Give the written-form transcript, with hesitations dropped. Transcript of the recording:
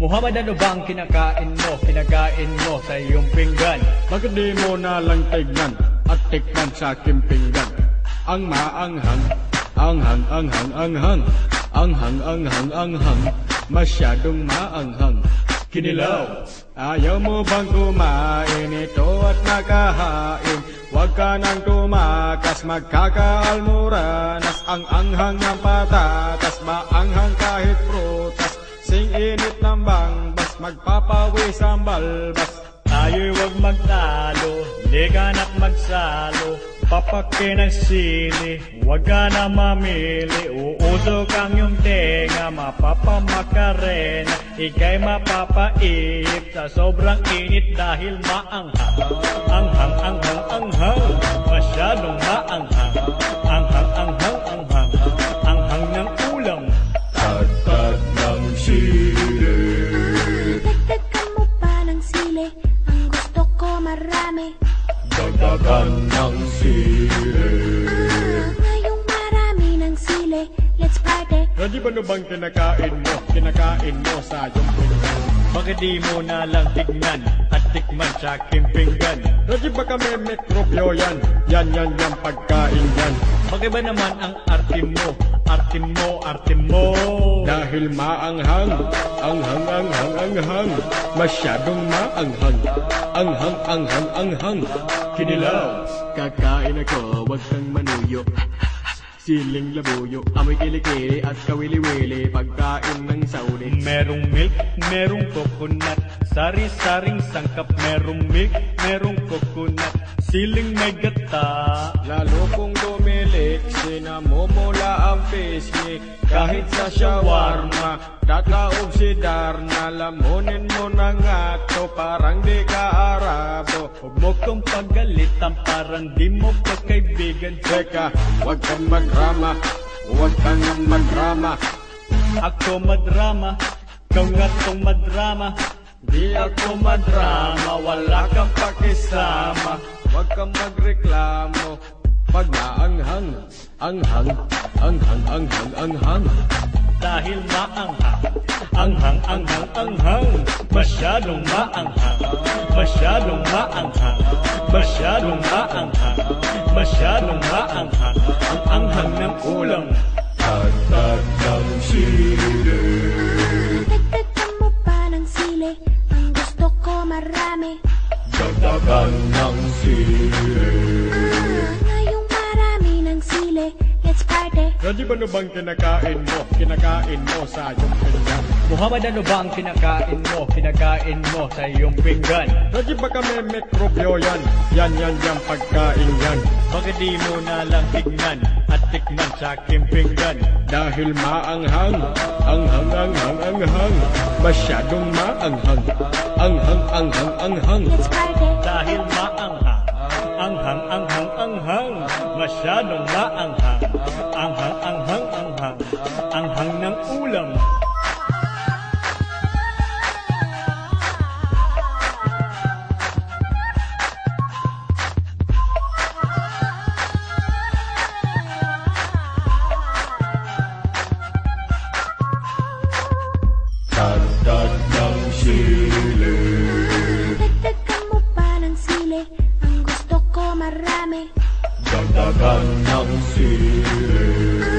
Muhammad, ano bang kinakain mo? Kinakain mo sa iyong pinggan. Bakit di mo na lang tignan at tikman sa aking pinggan? Ang maanghang, anghang, anghang, anghang, anghang, anghang, anghang, masyadong maanghang. Kinilaw, ayaw mo bang kumain ito at nakahain? Huwag ka nang tumakas, magkakaalmoranas. Ang anghang ng patatas, maanghang kahit prutas. Sing init ng bangbas, magpapawis ang balbas. Tayo'y huwag magtalo, ligan at magsalo. Papakin ang sili, huwag ka na mamili. Uusok ang iyong tenga, mapapamakarena. Ika'y mapapaihip sa sobrang init dahil maanghang. Anghang, anghang, anghang, masyadong maanghang. Anghang, anghang, anghang, anghang ng ulam. Tagtag ng sili. Dagdagan mo pa ng sili, ang gusto ko marami. Dagdagan ng sili. Ngayong marami ng sili, let's party. Ready ba na bang kinakain mo? Kinakain mo sa iyong pinggan. Bakit di mo na lang tignan at tikman sa aking pinggan? Ready ba kami mikrobyo yan? Yan, yan, yan, pagkain yan. Bakit ba naman ang arte mo? Arte mo, arte mo. Dahil maanghang, anghang, anghang, anghang, masyadong maanghang. Anghang, anghang, anghang, kinilaw. Kakain ako, wag kang manuyo. Siling labuyo, amoy kilikili at kawili-wili. Pagkain ng Saudi. Merong milk, merong coconut, sari-saring sangkap. Merong milk, merong coconut, siling may gata. Lalo kung dumilik, sinamumula ang pisngi. Kahit sa shawarma, tataob si Darna. Lamunin mo na nga to, parang di ka Arabo. Huwag mo kong pagalitan, parang di mo pa kaibigan. Teka, wag kang madrama, wag kang madrama. Ako madrama, ikaw nga tong madrama. Di ako madrama, wala kang pakisama. Wag kang magreklamo, pag naanghang, anghang, anghang, anghang, anghang. Dahil maanghang, anghang, anghang, anghang, masyadong maanghang, masyadong maanghang, masyadong maanghang, masyadong maanghang, ang anghang ng ulam. Tagtag ng sili. Dagdagan mo pa ng sili, ang gusto ko marami. Dagdagan ng sili. Ngayong marami ng sili, let's party. Ready ba na bang kinakain mo? Kinakain mo sa iyong pinggan. Muhammad, ano ba ang kinakain mo? Kinakain mo sa iyong pinggan. Ready ba kami mikrobyo yan? Yan, yan, yan, pagkain yan. Bakit di mo na lang tignan at tikman sa aking pinggan? Dahil maanghang, anghang, anghang, anghang, masyadong maanghang. Anghang, anghang, anghang. Let's party. Dahil maanghang, anghang, anghang, anghang, masyadong maanghang. Anghang, anghang, anghang, anghang ng ulam. Dagdag ng sili. Dagdagan mo pa ng sili, ang gusto ko marami. Dagdagan ng sili.